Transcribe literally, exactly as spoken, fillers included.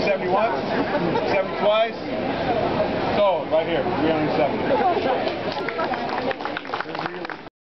seventy once, seventy twice. So, right here, three hundred seventy.